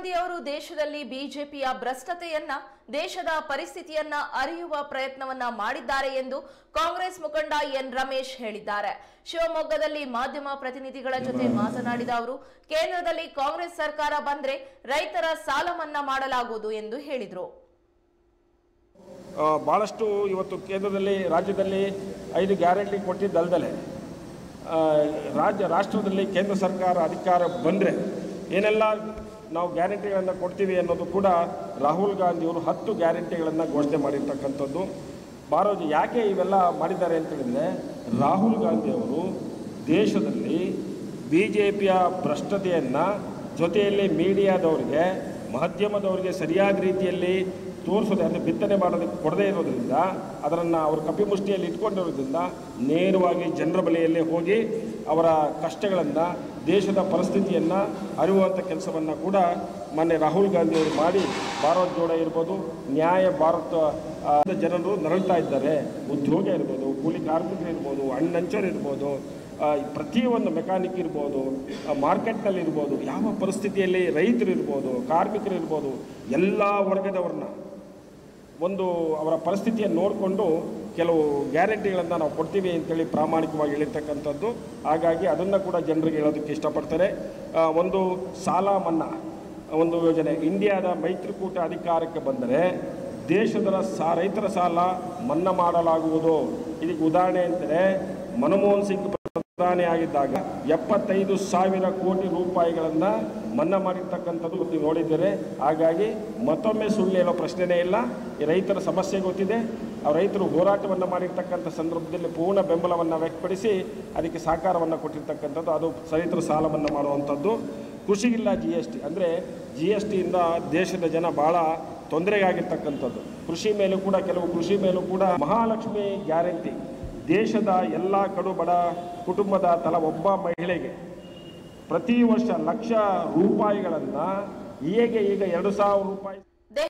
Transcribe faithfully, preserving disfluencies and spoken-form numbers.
ಗಾಂಧಿ ಅವರು ದೇಶದಲ್ಲಿ ಬಿಜೆಪಿಯ ಭ್ರಷ್ಟತೆಯನ್ನ ದೇಶದ ಪರಿಸ್ಥಿತಿಯನ್ನ ಅರಿಯುವ ಪ್ರಯತ್ನವನ್ನ ಮಾಡಿದ್ದಾರೆ ಎಂದು ಕಾಂಗ್ರೆಸ್ ಮುಖಂಡ ಎನ್ ರಮೇಶ್ ಹೇಳಿದ್ದಾರೆ. ಶಿವಮೊಗ್ಗದಲ್ಲಿ ಮಾಧ್ಯಮ ಪ್ರತಿನಿಧಿಗಳ ಜೊತೆ ಮಾತನಾಡಿದ ಅವರು ಕೇಂದ್ರದಲ್ಲಿ ಕಾಂಗ್ರೆಸ್ ಸರ್ಕಾರ ಬಂದ್ರೆ ರೈತರ ಸಾಲ ಮನ್ನಾ ಮಾಡಲಾಗುವುದು ಎಂದು ಹೇಳಿದರು. ಬಹಳಷ್ಟು ಇವತ್ತು ಕೇಂದ್ರದಲ್ಲಿ ರಾಜ್ಯದಲ್ಲಿ ಐದು ಗ್ಯಾರಂಟಿ ಕೊಟ್ಟಿದ್ದಲ್ದಲೆ ರಾಜ್ಯ ರಾಷ್ಟ್ರದಲ್ಲಿ ಕೇಂದ್ರ ಸರ್ಕಾರ ಅಧಿಕಾರ ಬಂದರೆ ಏನೆಲ್ಲ ನಾವು ಗ್ಯಾರಂಟಿಗಳನ್ನು ಕೊಡ್ತೀವಿ ಅನ್ನೋದು ಕೂಡ ರಾಹುಲ್ ಗಾಂಧಿಯವರು ಹತ್ತು ಗ್ಯಾರಂಟಿಗಳನ್ನು ಘೋಷಣೆ ಮಾಡಿರ್ತಕ್ಕಂಥದ್ದು. ಭಾರತ ಯಾಕೆ ಇವೆಲ್ಲ ಮಾಡಿದ್ದಾರೆ ಅಂತ ಹೇಳಿದರೆ, ರಾಹುಲ್ ಗಾಂಧಿಯವರು ದೇಶದಲ್ಲಿ ಬಿ ಜೆ ಪಿಯ ಭ್ರಷ್ಟತೆಯನ್ನು ಜೊತೆಯಲ್ಲಿ ಮೀಡಿಯಾದವರಿಗೆ ಮಾಧ್ಯಮದವರಿಗೆ ಸರಿಯಾದ ರೀತಿಯಲ್ಲಿ ತೋರಿಸೋದೇ ಅಂದರೆ ಬಿತ್ತನೆ ಮಾಡೋದಕ್ಕೆ ಕೊಡದೇ ಇರೋದ್ರಿಂದ, ಅದನ್ನು ಅವರು ಕಪಿಮುಷ್ಟಿಯಲ್ಲಿ ಇಟ್ಕೊಂಡಿರೋದ್ರಿಂದ ನೇರವಾಗಿ ಜನರ ಬಳಿಯಲ್ಲೇ ಹೋಗಿ ಅವರ ಕಷ್ಟಗಳನ್ನು, ದೇಶದ ಪರಿಸ್ಥಿತಿಯನ್ನು ಅರಿಯುವಂಥ ಕೆಲಸವನ್ನು ಕೂಡ ಮೊನ್ನೆ ರಾಹುಲ್ ಗಾಂಧಿಯವರು ಮಾಡಿ ಭಾರತ್ ಜೋಡೋ ಇರ್ಬೋದು, ನ್ಯಾಯ ಭಾರತ ಜನರು ನರಳ್ತಾ ಇದ್ದಾರೆ. ಉದ್ಯೋಗ ಇರ್ಬೋದು, ಕೂಲಿ ಕಾರ್ಮಿಕರು ಇರ್ಬೋದು, ಹಣ್ಣಂಚರು ಇರ್ಬೋದು, ಪ್ರತಿಯೊಂದು ಮೆಕ್ಯಾನಿಕ್ ಇರ್ಬೋದು, ಮಾರ್ಕೆಟ್ನಲ್ಲಿ ಇರ್ಬೋದು, ಯಾವ ಪರಿಸ್ಥಿತಿಯಲ್ಲಿ ರೈತರು ಇರ್ಬೋದು, ಕಾರ್ಮಿಕರು ಇರ್ಬೋದು, ಎಲ್ಲ ವರ್ಗದವ್ರನ್ನ ಒಂದು ಅವರ ಪರಿಸ್ಥಿತಿಯನ್ನು ನೋಡಿಕೊಂಡು ಕೆಲವು ಗ್ಯಾರಂಟಿಗಳನ್ನು ನಾವು ಕೊಡ್ತೀವಿ ಅಂತೇಳಿ ಪ್ರಾಮಾಣಿಕವಾಗಿ ಹೇಳಿರ್ತಕ್ಕಂಥದ್ದು. ಹಾಗಾಗಿ ಅದನ್ನು ಕೂಡ ಜನರಿಗೆ ಹೇಳೋದಕ್ಕೆ ಇಷ್ಟಪಡ್ತಾರೆ. ಒಂದು ಸಾಲ ಮನ್ನಾ ಒಂದು ಯೋಜನೆ, ಇಂಡಿಯಾದ ಮೈತ್ರಿಕೂಟ ಅಧಿಕಾರಕ್ಕೆ ಬಂದರೆ ದೇಶದ ಸಾ ರೈತರ ಸಾಲ ಮನ್ನಾ ಮಾಡಲಾಗುವುದು. ಇದಕ್ಕೆ ಉದಾಹರಣೆ ಅಂತಂದರೆ, ಮನಮೋಹನ್ ಸಿಂಗ್ ಪ್ರಧಾನಿ ಆಗಿದ್ದಾಗ ಎಪ್ಪತ್ತೈದು ಸಾವಿರ ಕೋಟಿ ರೂಪಾಯಿಗಳನ್ನು ಮನ್ನಾ ಮಾಡಿರ್ತಕ್ಕಂಥದ್ದು ನೀವು ನೋಡಿದ್ದೀರಿ. ಹಾಗಾಗಿ ಮತ್ತೊಮ್ಮೆ ಸುಳ್ಳು ಹೇಳೋ ಪ್ರಶ್ನೆನೇ ಇಲ್ಲ. ಈ ರೈತರ ಸಮಸ್ಯೆ ಗೊತ್ತಿದೆ. ಆ ರೈತರು ಹೋರಾಟವನ್ನು ಮಾಡಿರ್ತಕ್ಕಂಥ ಸಂದರ್ಭದಲ್ಲಿ ಪೂರ್ಣ ಬೆಂಬಲವನ್ನು ವ್ಯಕ್ತಪಡಿಸಿ ಅದಕ್ಕೆ ಸಹಕಾರವನ್ನು ಕೊಟ್ಟಿರ್ತಕ್ಕಂಥದ್ದು. ಅದು ರೈತರ ಸಾಲ ಮನ್ನಾ ಮಾಡುವಂಥದ್ದು. ಕೃಷಿಗಿಲ್ಲ ಜಿ ಎಸ್ ಟಿ ಅಂದರೆ ಜಿ ಎಸ್ ಟಿಯಿಂದ ದೇಶದ ಜನ ಭಾಳ ತೊಂದರೆಗಾಗಿರ್ತಕ್ಕಂಥದ್ದು. ಕೃಷಿ ಮೇಲೂ ಕೂಡ ಕೆಲವು ಕೃಷಿ ಮೇಲೂ ಕೂಡ ಮಹಾಲಕ್ಷ್ಮಿ ಗ್ಯಾರಂಟಿ ದೇಶದ ಎಲ್ಲ ಕಡು ಬಡ ಕುಟುಂಬದ ತಲಾ ಒಬ್ಬ ಮಹಿಳೆಗೆ ಪ್ರತಿ ವರ್ಷ ಲಕ್ಷ ರೂಪಾಯಿಗಳನ್ನು ಹೇಗೆ ಈಗ ಎರಡು ಸಾವಿರ ರೂಪಾಯಿ